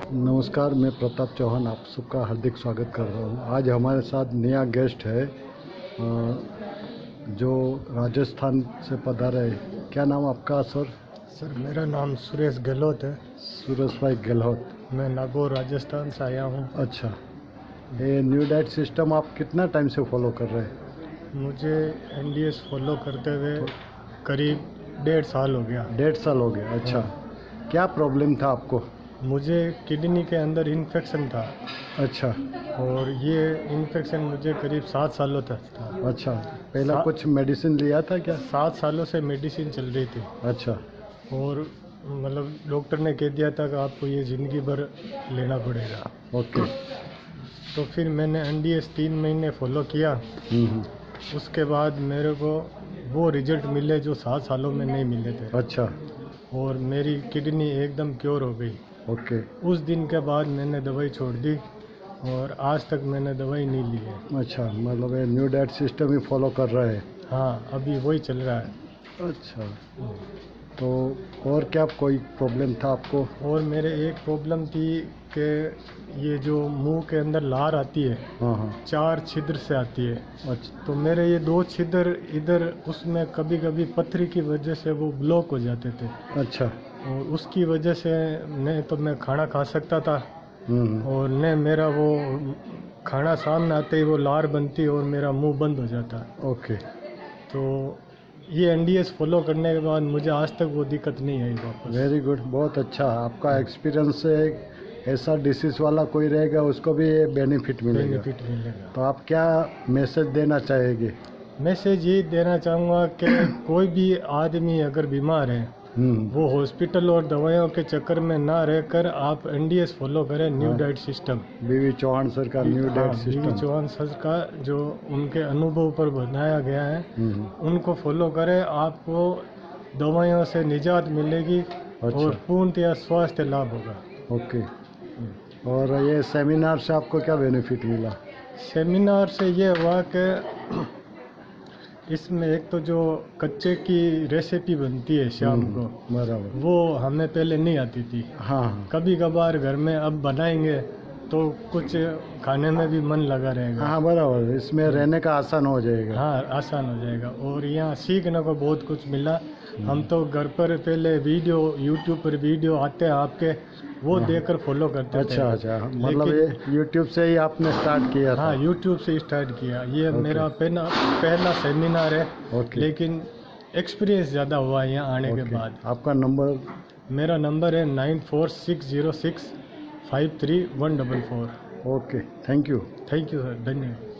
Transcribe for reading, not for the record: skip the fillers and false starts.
नमस्कार, मैं प्रताप चौहान आप सबका हार्दिक स्वागत कर रहा हूँ। आज हमारे साथ नया गेस्ट है जो राजस्थान से पधारा है। क्या नाम आपका सर? सर मेरा नाम सुरेश गहलोत है। सुरेश भाई गहलोत। मैं नागौर राजस्थान से आया हूँ। अच्छा, ये न्यू डाइट सिस्टम आप कितना टाइम से फॉलो कर रहे हैं? मुझे NDS फॉलो करते हुए करीब 1.5 साल हो गया। 1.5 साल हो गया। अच्छा, क्या प्रॉब्लम था आपको? मुझे किडनी के अंदर इन्फेक्शन था। अच्छा। और ये इन्फेक्शन मुझे करीब 7 सालों तक था। अच्छा, पहला कुछ मेडिसिन लिया था क्या? 7 सालों से मेडिसिन चल रही थी। अच्छा। और मतलब डॉक्टर ने कह दिया था कि आपको ये ज़िंदगी भर लेना पड़ेगा। ओके। तो फिर मैंने NDS 3 महीने फॉलो किया। उसके बाद मेरे को वो रिजल्ट मिले जो 7 सालों में नहीं मिले थे। अच्छा। और मेरी किडनी एकदम क्योर हो गई। ओके। उस दिन के बाद मैंने दवाई छोड़ दी और आज तक मैंने दवाई नहीं ली है। अच्छा, मतलब ये न्यू डाइट सिस्टम ही फॉलो कर रहे हैं? हाँ, अभी वही चल रहा है। अच्छा, तो और क्या कोई प्रॉब्लम था आपको? और मेरे एक प्रॉब्लम थी कि ये जो मुंह के अंदर लार आती है, हाँ, 4 छिद्र से आती है। अच्छा। तो मेरे ये 2 छिद्र इधर उसमें कभी कभी पथरी की वजह से वो ब्लॉक हो जाते थे। अच्छा। और उसकी वजह से न तो मैं खाना खा सकता था और न मेरा वो खाना सामने आते ही वो लार बनती और मेरा मुंह बंद हो जाता। ओके। तो ये NDS फॉलो करने के बाद मुझे आज तक वो दिक्कत नहीं आई वापस। वेरी गुड, बहुत अच्छा। आपका एक्सपीरियंस है, ऐसा डिसीज वाला कोई रहेगा उसको भी बेनिफिट मिलेगा। तो आप क्या मैसेज देना चाहेंगे? मैसेज ये देना चाहूँगा कि कोई भी आदमी अगर बीमार है वो हॉस्पिटल और दवाइयों के चक्कर में ना रहकर आप NDS फॉलो करें, new diet system. BV Chauhan sir का new diet system. BV Chauhan sir का जो उनके अनुभव पर बनाया गया है उनको फॉलो करें, आपको दवाइयों से निजात मिलेगी। अच्छा। और पूर्णतया स्वास्थ्य लाभ होगा। ओके। और ये सेमिनार से आपको क्या बेनिफिट मिला? सेमिनार से ये हुआ कि इसमें एक तो जो कच्चे की रेसिपी बनती है शाम को, बराबर, वो हमें पहले नहीं आती थी। हाँ। कभी कभार घर में अब बनाएंगे तो कुछ खाने में भी मन लगा रहेगा। हाँ बराबर, इसमें रहने का आसान हो जाएगा। हाँ, आसान हो जाएगा। और यहाँ सीखने को बहुत कुछ मिला। हम तो घर पर पहले वीडियो YouTube पर वीडियो आते हैं आपके, वो देखकर फॉलो करते थे। अच्छा, मतलब ये YouTube से ही आपने स्टार्ट किया था? हाँ, YouTube से स्टार्ट किया। ये मेरा पहला सेमिनार है। लेकिन एक्सपीरियंस ज़्यादा हुआ है यहाँ आने के बाद। आपका नंबर? मेरा नंबर है 9460653144। Okay, thank you. Thank you sir, धन्यवाद।